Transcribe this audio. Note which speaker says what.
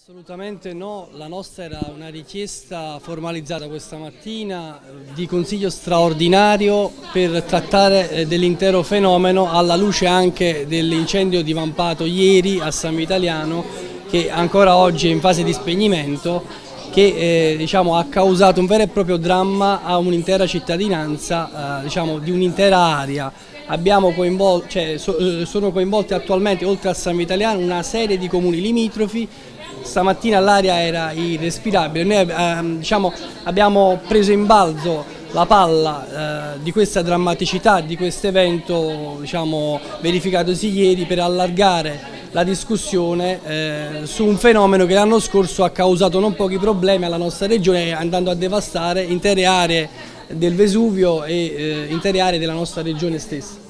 Speaker 1: Assolutamente no, la nostra era una richiesta formalizzata questa mattina di consiglio straordinario per trattare dell'intero fenomeno alla luce anche dell'incendio divampato ieri a San Vitaliano, che ancora oggi è in fase di spegnimento, che ha causato un vero e proprio dramma a un'intera cittadinanza, di un'intera area. Sono coinvolti attualmente, oltre a San Vitaliano, una serie di comuni limitrofi. Stamattina l'aria era irrespirabile, noi abbiamo preso in balzo la palla di questa drammaticità, di questo evento verificatosi ieri, per allargare la discussione su un fenomeno che l'anno scorso ha causato non pochi problemi alla nostra regione, andando a devastare intere aree del Vesuvio e intere aree della nostra regione stessa.